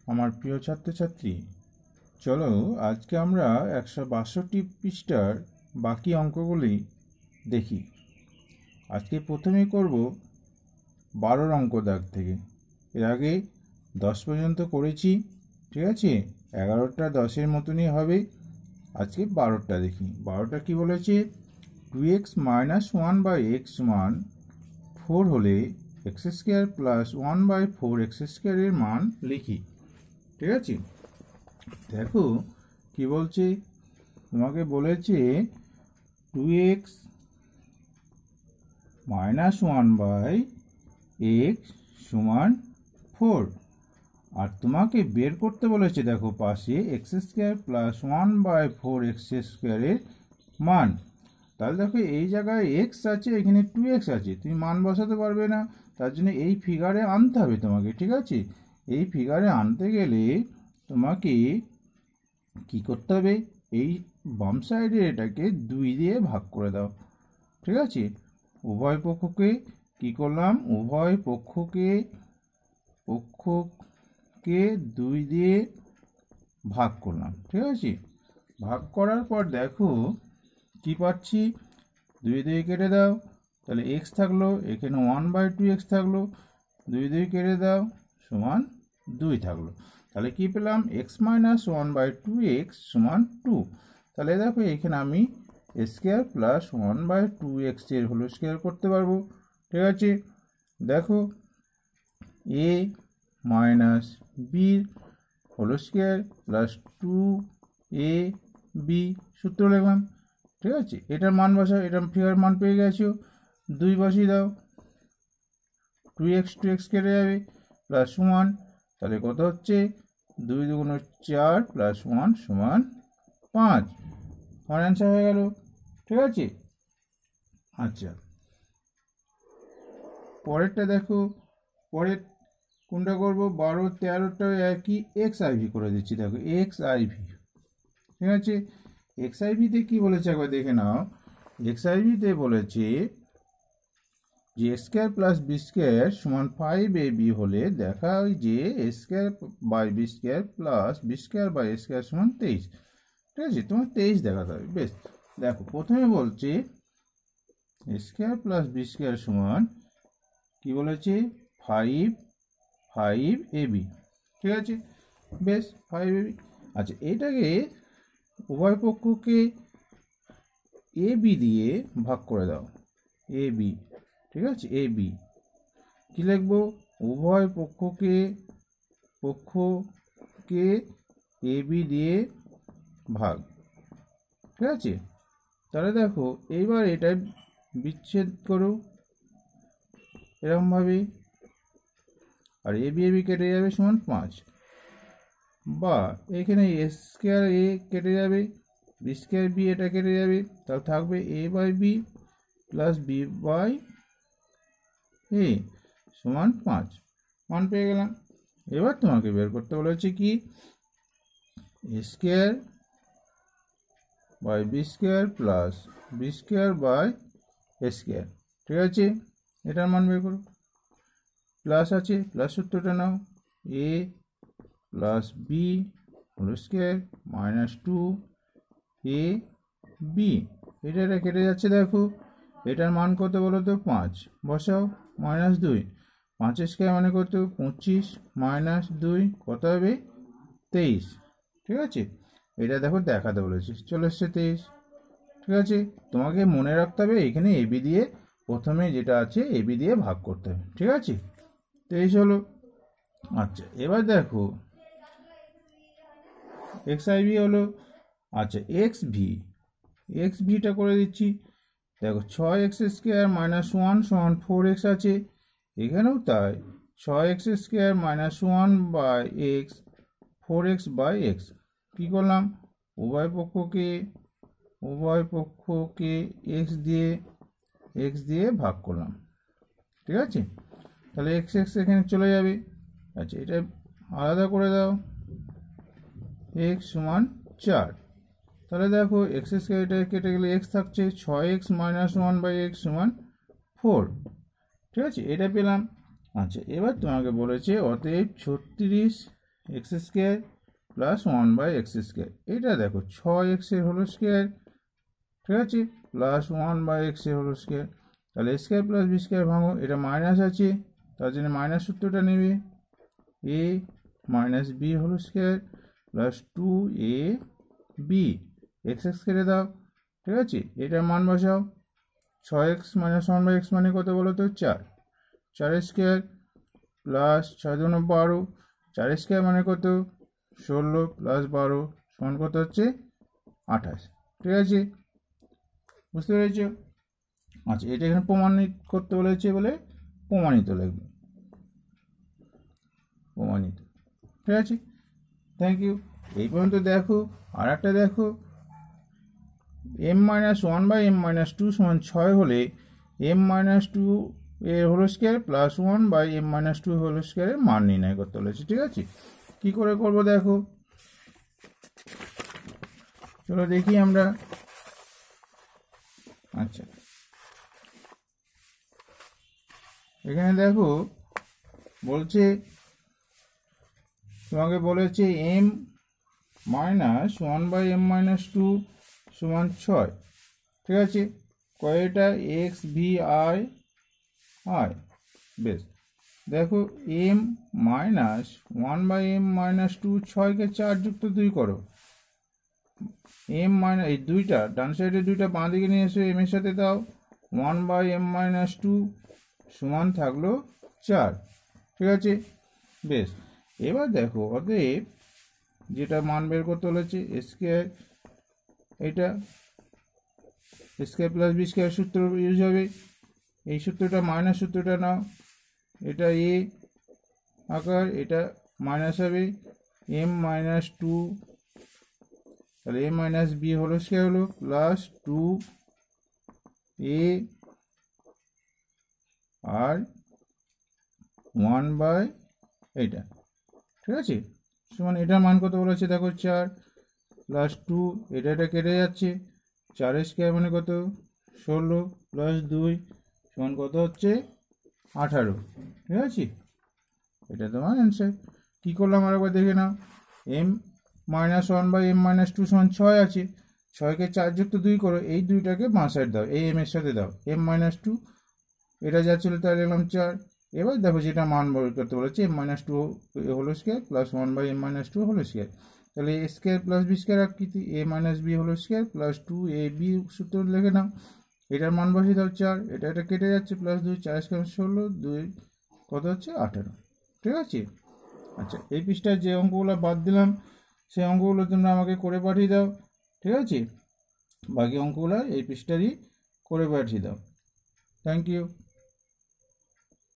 আমার প্রিয় ছাত্রছাত্রী, চলো আজকে আমরা 162 পৃষ্ঠার বাকি অঙ্কগুলি দেখি। আজকে প্রথমে করব 12 অঙ্ক দাগ থেকে। এর আগে 10 পর্যন্ত করেছি, ঠিক আছে? 11টা 10-এর মতনই হবে। আজকে 12টা দেখি। 12টা কি বলেছে? 2x - 1/x সমান 4 হলে x² + 1/4x² এর মান লিখি। ঠিক আছে, দেখো কি বলছে। তোমাকে বলেছে 2x - 1/x সমান 4, আর তোমাকে বের করতে বলেছে, দেখো পাশে x² + 1/4x² এর মান। তাহলে দেখো এই জায়গায় x আছে, এখানে 2x আছে, তুমি মান বসাতে পারবে না, তার জন্য এই ফিগারে আনতে হবে তোমাকে। ঠিক আছে, এই ফিগারে আনতে গেলে তোমাকে কি করতে হবে? এই বাম সাইডে এটাকে 2 দিয়ে ভাগ করে দাও। ঠিক আছে, উভয় পক্ষকে কি করলাম? উভয় পক্ষকে 2 দিয়ে ভাগ করলাম। ঠিক আছে, ভাগ করার পর দেখো কি পাচ্ছি? 2 দিয়ে কেটে দাও, তাহলে x থাকলো, এখানে 1/2x থাকলো, 2 দিয়ে কেটে দাও সমান 2 থাকলো। তাহলে কি পেলাম? x - 1/2x সমান 2। তাহলে দেখো এখানে আমি স্কোয়ার প্লাস 1/2x এর হোল স্কোয়ার করতে পারবো। ঠিক আছে, দেখো a minus B whole square plus 2ab সূত্র লিখলাম। ঠিক আছে, এটার মান বসাও, এটার ফিগার মান পেয়ে গেছো, 2 বসিয়ে দাও, 2x কেটে যাবে, প্লাস 1, তাহলে কত হচ্ছে? 2 × 2 = 4 প্লাস 1 সমান 5। আমার অ্যান্সার হয়ে গেল। ঠিক আছে, আচ্ছা পরেরটা দেখো। পরের কোনটা করবো? 12, 13টা একই, XIV করে দিচ্ছি। দেখো XIV, ঠিক আছে। XIV-তে কি বলেছে একবার দেখে নাও। XIV-তে বলেছে যে a² + b² সমান 5ab হলে দেখা হয় যে a²/b² + b²/a² সমান 23। ঠিক আছে, তোমার 23 দেখাতে হবে। বেশ, দেখো প্রথমে বলছে a² + b² সমান কি বলেছে? 5ab। ঠিক আছে, বেশ 5ab। আচ্ছা, এটাকে উভয় পক্ষকে ab দিয়ে ভাগ করে দাও। ab, ঠিক আছে, ab কি লিখবো? উভয় পক্ষকে ab দিয়ে ভাগ। ঠিক আছে, তাহলে দেখো এইবার এটা বিচ্ছেদ করো এরকমভাবে, আর ab কেটে যাবে সমান 5, বা এখানে a² কেটে যাবে, b²b এটা কেটে যাবে, তাহলে থাকবে a/b প্লাস b/a সমান 5। মান পেয়ে গেলাম। এবার তোমাকে বের করতে বলেছে কি? a²/b² plus b²/a²। ঠিক আছে, এটার মান বের করো। প্লাস আছে, প্লাস সূত্রটা নাও, a plus B whole square minus 2ab। এটা কেটে যাচ্ছে, দেখো এটার মান কত বলো তো? 5 বসাও, মাইনাস 2, 5² মানে কত? 25 মাইনাস 2 কত হবে? 23। ঠিক আছে, এটা দেখো দেখাতে বলেছে, চলে এসছে 23। ঠিক আছে, তোমাকে মনে রাখতে হবে এখানে ab দিয়ে প্রথমে যেটা আছে ab দিয়ে ভাগ করতে হবে। ঠিক আছে, 23 হলো। আচ্ছা, এবার দেখো XIV হলো। আচ্ছা, XVটা করে দিচ্ছি। দেখো 6x² - 1 সমান 4x আছে, এখানেও তাই, 6x² - 1/x 4x/x। কি করলাম? উভয় পক্ষকে x দিয়ে ভাগ করলাম। ঠিক আছে, তাহলে x এখানে চলে যাবে। আচ্ছা, এটা আলাদা করে দাও, x সমান 4। তাহলে দেখো x² এটা কেটে গেলে x থাকছে, 6x - 1/x সমান 4। ঠিক আছে, এটা পেলাম। আচ্ছা, এবার তোমাকে বলেছে অতএব 36 এক্স স্কোয়ার প্লাস 1/x²। এটা দেখো 6x এর হোল স্কোয়ার, ঠিক আছে, প্লাস 1/x এর হোল স্কোয়ার। তাহলে a square plus B square ভাঙো, এটা মাইনাস আছে তার জন্য মাইনাস সূত্রটা নেবে, a minus B whole square plus 2ab। X x কেটে দাও, ঠিক আছে, এটার মান বসাও। 6x মাইনাস 1/x মানে কত বলো তো? 4। 4 স্কোয়ার প্লাস 6 × 12, 4 স্কোয়ার মানে কত? 16 প্লাস 12 সমান কত হচ্ছে? 28। ঠিক আছে, বুঝতে পেরেছ? আচ্ছা, এটা এখানে প্রমাণিত করতে বলেছে বলে প্রমাণিত লিখবে, প্রমাণিত। ঠিক আছে, থ্যাংক ইউ। এই পর্যন্ত দেখো। আর একটা দেখো, m-1/m-2 সমান 6 হলে m-2 এর whole square plus 1/m-2 whole স্কোয়ারের মান নির্ণয় করতে বলেছে। ঠিক আছে, কি করে করব দেখো, চলো দেখি আমরা। আচ্ছা, এখানে দেখো বলছে, তোমাকে বলেছে m-1/m-2 সমান 6। ঠিক আছে, কয়টা এক্স ভি আই আই। বেশ, দেখো m-1/m-2, 6কে 4 যুক্ত 2 করো। এই দুইটা ডান সাইডে দুইটা বাঁ দিকে নিয়ে এসে m এর সাথে দাও, 1/m-2 সমান থাকলো 4। ঠিক আছে, বেশ, এবার দেখো অতএব যেটা মান বের করতে বলেছে স্কোয়ার, এটা স্কোয়ার প্লাস বি স্কোয়ার সূত্র ইউজ হবে। এই সূত্রটা মাইনাস সূত্রটা নাও, এটা এ আকার, এটা মাইনাস হবে m-2, তাহলে a minus B whole square হলো প্লাস 2a আর 1/, এইটা। ঠিক আছে, সমান এটার মান কত বলেছে দেখো 4 প্লাস 2, এটা কেটে যাচ্ছে, 4 স্কোয়ার মানে কত? 16 প্লাস 2 সমান কত হচ্ছে? 18। ঠিক আছে, এটা তোমার অ্যান্সার। কী করলাম আরেকবার দেখে নাও, m-1/m-2 সমান 6 আছে, 6কে 4 যুক্ত 2 করো, এই দুইটাকে বাঁ সাইড দাও, এই m এর সাথে দাও, m-2 এটা যা ছিল তাই লিখলাম 4। এবার দেখো যেটা মান বের করতে বলেছে m-2 whole square plus 1/m-2 whole square, তাহলে a square plus B square আকৃতি, a minus B whole square plus 2ab সূত্র লিখে নাও, এটার মান বসিয়ে দাও 4, এটা কেটে যাচ্ছে, প্লাস 2, 4 স্কোয়ার 16, 2 কত হচ্ছে? 18। ঠিক আছে, আচ্ছা, এই পৃষ্ঠায় যে অঙ্কগুলো বাদ দিলাম সেই অঙ্কগুলো তোমরা আমাকে করে পাঠিয়ে দাও। ঠিক আছে, বাকি অঙ্কগুলো এই পৃষ্ঠারই করে পাঠিয়ে দাও। Thank you.